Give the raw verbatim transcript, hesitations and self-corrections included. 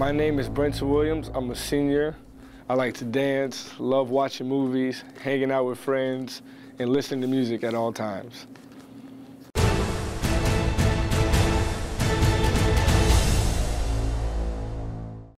My name is Brenton Williams. I'm a senior. I like to dance, love watching movies, hanging out with friends, and listening to music at all times.